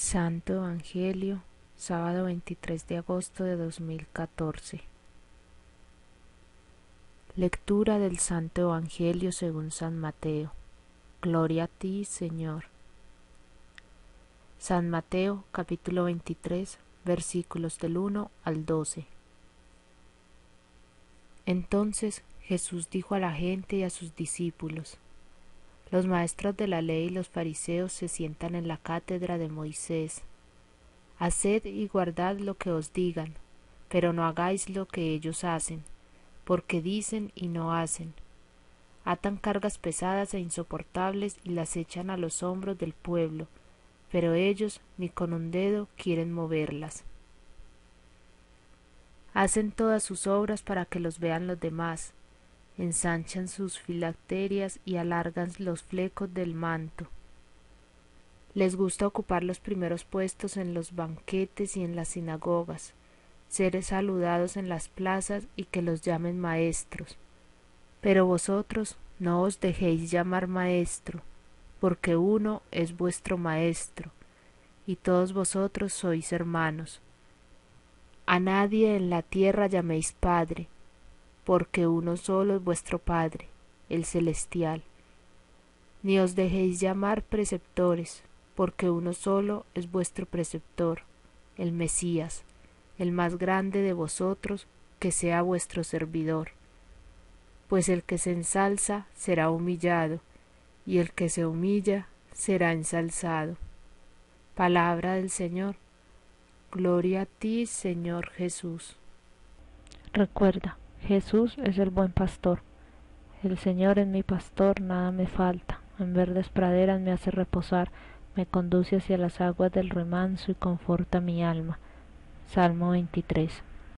Santo Evangelio, sábado 23 de agosto de 2014. Lectura del Santo Evangelio según San Mateo. Gloria a ti, Señor. San Mateo, capítulo 23, versículos del 1 al 12. Entonces Jesús dijo a la gente y a sus discípulos: Los maestros de la ley y los fariseos se sientan en la cátedra de Moisés. Haced y guardad lo que os digan, pero no hagáis lo que ellos hacen, porque dicen y no hacen. Atan cargas pesadas e insoportables y las echan a los hombros del pueblo, pero ellos ni con un dedo quieren moverlas. Hacen todas sus obras para que los vean los demás, ensanchan sus filacterias y alargan los flecos del manto. Les gusta ocupar los primeros puestos en los banquetes y en las sinagogas, ser saludados en las plazas y que los llamen maestros. Pero vosotros no os dejéis llamar maestro, porque uno es vuestro maestro, y todos vosotros sois hermanos. A nadie en la tierra llaméis Padre, porque uno solo es vuestro Padre, el celestial. Ni os dejéis llamar preceptores, porque uno solo es vuestro preceptor, el Mesías, el más grande de vosotros, que sea vuestro servidor. Pues el que se ensalza será humillado, y el que se humilla será ensalzado. Palabra del Señor. Gloria a ti, Señor Jesús. Recuerda, Jesús es el buen pastor. El Señor es mi pastor, nada me falta. En verdes praderas me hace reposar, me conduce hacia las aguas del remanso y conforta mi alma. Salmo 23.